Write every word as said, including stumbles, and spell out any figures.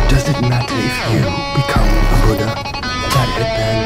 Does it matter if you become a Buddha? That headband